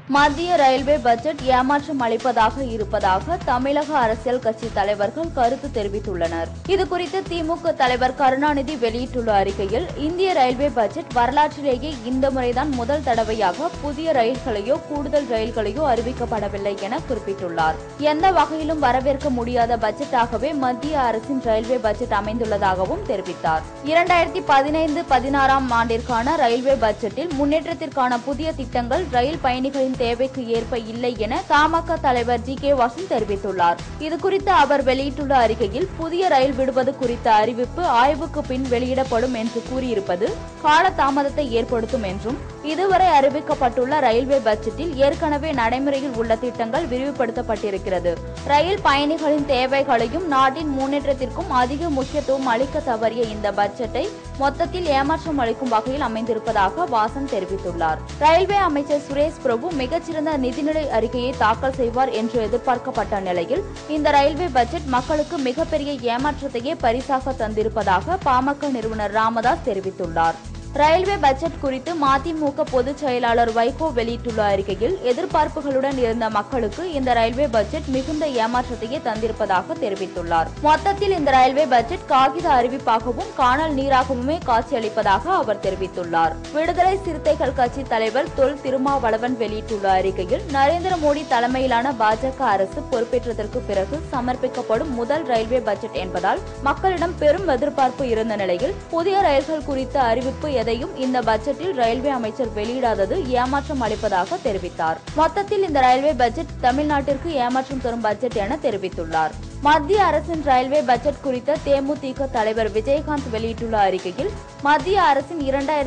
மத்திய railway budget ஏமாற்றம் அளிப்பதாக இருப்பதாக தமிழக அரசியல் கட்சி தலைவர்கள் கருத்து தெரிவித்துள்ளனர். இதுகுறித்து திமுக தலைவர் கருணாநிதி வெளியிட்டுள்ள அறிக்கையில், இந்திய ரயில்வே பட்ஜெட் வரலாற்றிலேயே இந்த முறைதான் முதல் தடவையாக புதிய ரயில்களையோ கூடுதல் ரயில்களையோ அறிவிக்கப்படவில்லை என குறிப்பிட்டுள்ளார். எந்த வகையிலும் வரவேற்க முடியாத பட்ஜெட்டாகவே மத்திய அரசின் ரயில்வே பட்ஜெட் அமைந்துள்ளதாகவும் தெரிவித்தார். 2015-16 ஆண்டிற்கான ரயில்வே பட்ஜெட்டில் முன்னேற்றத்திற்கான புதிய திட்டங்கள் ரயில் பயணிகளின் தேவைக்கு ஏற்ப இல்லை என தமாக தலைவர் ஜி.கே. வாசன் தெரிவித்துள்ளார். இதுகுறித்து அவர் வெளியிட்டுள்ள அறிக்கையில், புதிய ரயில் விடுவது குறித்த அறிவிப்பு ஆய்வுக்கு பின் வெளியிடப்படும் என்று கூறியிருப்பது காலதாமதத்தை ஏற்படுத்தும் என்றும், இதுவரை அறிவிக்கப்பட்டுள்ள ரயில்வே பட்ஜெட்டில் ஏற்கனவே நடைமுறையில் உள்ள திட்டங்கள் விரிவுபடுத்தப்பட்டிருக்கிறது. ரயில் பயணிகளின் தேவைகளையும் நாட்டின் முன்னேற்றத்திற்கும் அதிக முக்கியத்துவம் அளிக்க தவறிய இந்த பட்ஜெட்டை மொத்தத்தில் ஏமாற்றம் அளிக்கும் வகையில் அமைந்திருப்பதாக வாசன் தெரிவித்துள்ளார். ரயில்வே அமைச்சர் சுரேஷ் பிரபு மிகச்சிறந்த நிதிநிலை அறிக்கையை தாக்கல் செய்வார் என்று எதிர்பார்க்கப்பட்ட நிலையில், இந்த ரயில்வே பட்ஜெட் மக்களுக்கு மிகப்பெரிய ஏமாற்றத்தையே பரிசாக தந்திருப்பதாக பாமக நிறுவனர் ராமதாஸ் தெரிவித்துள்ளார். ரயில்வே பட்ஜெட் குறித்து மதிமுக பொதுச் செயலாளர் வைகோ வெளியிட்டுள்ள அறிக்கையில், எதிர்பார்ப்புகளுடன் இருந்த மக்களுக்கு இந்த ரயில்வே பட்ஜெட் மிகுந்த ஏமாற்றத்தையே தந்திருப்பதாக தெரிவித்துள்ளார். மொத்தத்தில் இந்த ரயில்வே பட்ஜெட் காகித அறிவிப்பாகவும் காணல் நீராகவுமே காட்சியளிப்பதாக அவர் தெரிவித்துள்ளார். விடுதலை சிறுத்தைகள் கட்சி தலைவர் தொல் திருமாவளவன் வெளியிட்டுள்ள அறிக்கையில், நரேந்திர மோடி தலைமையிலான பாஜக அரசு பொறுப்பேற்றதற்கு பிறகு சமர்ப்பிக்கப்படும் முதல் ரயில்வே பட்ஜெட் என்பதால் மக்களிடம் பெரும் எதிர்பார்ப்பு இருந்த நிலையில், புதிய ரயில்கள் குறித்த அறிவிப்பு எதையும் இந்த பட்ஜெட்டில் ரயில்வே அமைச்சர் வெளியிடாதது ஏமாற்றம் அளிப்பதாக தெரிவித்தார். மொத்தத்தில் இந்த ரயில்வே பட்ஜெட் தமிழ்நாட்டிற்கு ஏமாற்றம் தரும் பட்ஜெட் என தெரிவித்துள்ளார். மத்திய அரசின் ரயில்வே பட்ஜெட் குறித்த தேமுதிக தலைவர் விஜயகாந்த் வெளியிட்டுள்ள அறிக்கையில், மத்திய அரசின்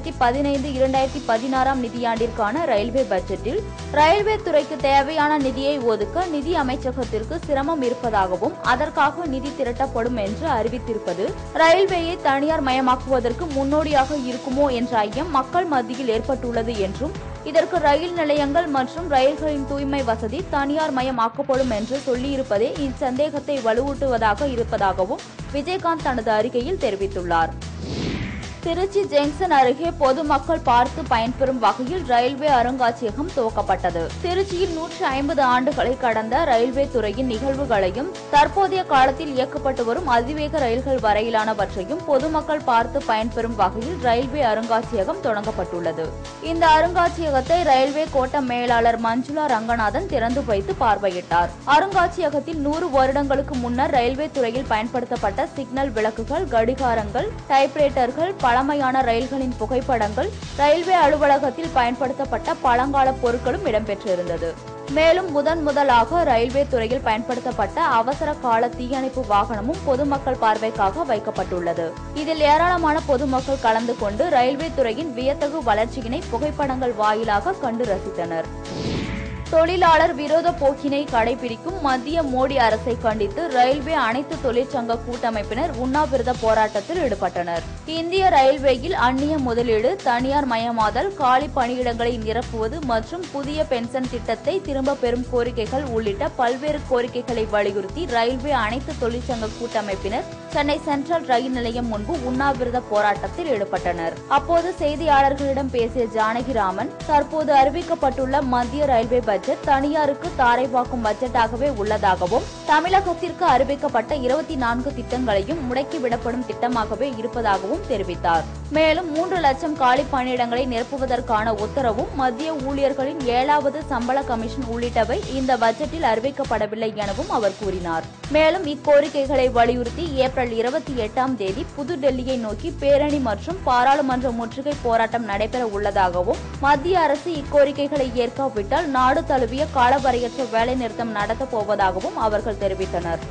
2015-2016 நிதியாண்டிற்கான ரயில்வே பட்ஜெட்டில் ரயில்வே துறைக்கு தேவையான நிதியை ஒதுக்க நிதி அமைச்சகத்திற்கு சிரமம் இருப்பதாகவும், அதற்காக நிதி திரட்டப்படும் என்று அறிவித்திருப்பது ரயில்வேயை தனியார் மயமாக்குவதற்கு முன்னோடியாக இருக்குமோ என்ற ஐயம் மக்கள் மத்தியில் ஏற்பட்டுள்ளது என்றும், இதற்கு ரயில் நிலையங்கள் மற்றும் ரயில்களின் தூய்மை வசதி தனியார் மயமாக்கப்படும் என்று சொல்லியிருப்பதே இச்சந்தேகத்தை வலுவூட்டுவதாக இருப்பதாகவும் விஜயகாந்த் தனது அறிக்கையில் தெரிவித்துள்ளார். திருச்சி ஜங்ஷன் அருகே பொதுமக்கள் பார்த்து பயன்பெறும் வகையில் ரயில்வே அருங்காட்சியகம் துவக்கப்பட்டது. திருச்சியில் 150 ஆண்டுகளை கடந்த ரயில்வே துறையின் நிகழ்வுகளையும், தற்போதைய காலத்தில் இயக்கப்பட்டு வரும் அதிவேக ரயில்கள் வரையிலானவற்றையும் பொதுமக்கள் பார்த்து பயன்பெறும் வகையில் ரயில்வே அருங்காட்சியகம் தொடங்கப்பட்டுள்ளது. இந்த அருங்காட்சியகத்தை ரயில்வே கோட்ட மேலாளர் மஞ்சுளா ரங்கநாதன் திறந்து வைத்து பார்வையிட்டார். அருங்காட்சியகத்தில் 100 வருடங்களுக்கு முன்னர் ரயில்வே துறையில் பயன்படுத்தப்பட்ட சிக்னல் விளக்குகள், கடிகாரங்கள், டைப்ரைட்டர்கள், பழமையான ரயில்களின் புகைப்படங்கள், ரயில்வே அலுவலகத்தில் பயன்படுத்தப்பட்ட பழங்கால பொருட்களும் இடம்பெற்றிருந்தது. மேலும் முதலாக ரயில்வே துறையில் பயன்படுத்தப்பட்ட அவசர கால தீயணைப்பு வாகனமும் பொதுமக்கள் பார்வைக்காக வைக்கப்பட்டுள்ளது. இதில் ஏராளமான பொதுமக்கள் கலந்து கொண்டு ரயில்வே துறையின் வியத்தகு வளர்ச்சியினை புகைப்படங்கள் வாயிலாக கண்டு ரசித்தனர். தொழிலாளர் விரோத போக்கினை கடைபிடிக்கும் மத்திய மோடி அரசை கண்டித்து ரயில்வே அனைத்து தொழிற்சங்க கூட்டமைப்பினர் உண்ணாவிரத போராட்டத்தில் ஈடுபட்டனர். இந்திய ரயில்வேயில் அந்நிய முதலீடு, தனியார் மயமாதல், காலி பணியிடங்களை நிரப்புவது மற்றும் புதிய பென்ஷன் திட்டத்தை திரும்ப பெறும் கோரிக்கைகள் உள்ளிட்ட பல்வேறு கோரிக்கைகளை வலியுறுத்தி ரயில்வே அனைத்து தொழிற்சங்க கூட்டமைப்பினர் சென்னை சென்ட்ரல் ரயில் நிலையம் முன்பு உண்ணாவிரத போராட்டத்தில் ஈடுபட்டனர். அப்போது செய்தியாளர்களிடம் பேசிய ஜானகிராமன், தற்போது அறிவிக்கப்பட்டுள்ள மத்திய ரயில்வே பட்ஜெட் தனியாருக்கு தாரைவாக்கும் பட்ஜெட்டாகவே உள்ளதாகவும், தமிழகத்திற்கு அறிவிக்கப்பட்ட 24 திட்டங்களையும் முடக்கிவிடப்படும் திட்டமாகவே இருப்பதாகவும் தெரிவித்தார். மேலும் 3 லட்சம் காலி பணியிடங்களை நிரப்புவதற்கான உத்தரவும், மத்திய ஊழியர்களின் 7வது சம்பள கமிஷன் உள்ளிட்டவை இந்த பட்ஜெட்டில் அறிவிக்கப்படவில்லை எனவும் அவர் கூறினார். மேலும் இக்கோரிக்கைகளை வலியுறுத்தி ஏப்ரல் 28ஆம் தேதி புதுடெல்லியை நோக்கி பேரணி மற்றும் பாராளுமன்ற முற்றுகை போராட்டம் நடைபெற உள்ளதாகவும், மத்திய அரசு இக்கோரிக்கைகளை ஏற்காவிட்டால் நாடு தழுவிய காலவரையற்ற வேலைநிறுத்தம் நடத்தப் போவதாகவும் அவர்கள் தெரிவித்தனர்.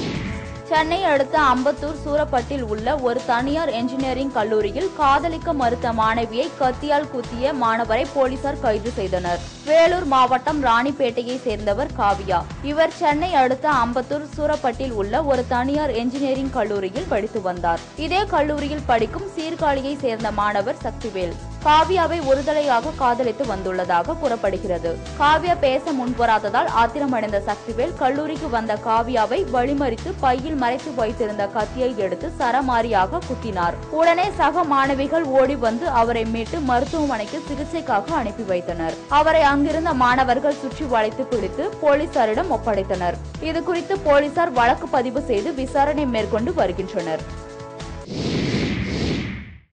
சென்னை அடுத்த அம்பத்தூர் சூரப்பட்டில் உள்ள ஒரு தனியார் என்ஜினியரிங் கல்லூரியில் காதலிக்க மறுத்த மாணவியை கத்தியால் குத்திய மாணவரை போலீசார் கைது செய்தனர். வேலூர் மாவட்டம் ராணிப்பேட்டையை சேர்ந்தவர் காவியா. இவர் சென்னை அடுத்த அம்பத்தூர் சூரப்பட்டில் உள்ள ஒரு தனியார் என்ஜினியரிங் கல்லூரியில் படித்து வந்தார். இதே கல்லூரியில் படிக்கும் சீர்காழியை சேர்ந்த மாணவர் சக்திவேல் காவ்யாவை ஒருதலையாக காதலித்து வந்துள்ளதாக கூறப்படுகிறது. காவ்யா பேச முன்வராததால் ஆத்திரமடைந்த சக்திவேல் கல்லூரிக்கு வந்த காவ்யாவை வழிமறித்து பையில் மறைத்து வைத்திருந்த கத்தியை எடுத்து சரமாரியாக குத்தினார். உடனே சக மாணவிகள் ஓடி வந்து அவரை மீட்டு மருத்துவமனைக்கு சிகிச்சைக்காக அனுப்பி வைத்தனர். அவரை அங்கிருந்த மாணவர்கள் சுற்றி வளைத்து பிடித்து போலீசாரிடம் ஒப்படைத்தனர். இது குறித்து போலீசார் வழக்கு பதிவு செய்து விசாரணை மேற்கொண்டு வருகின்றனர்.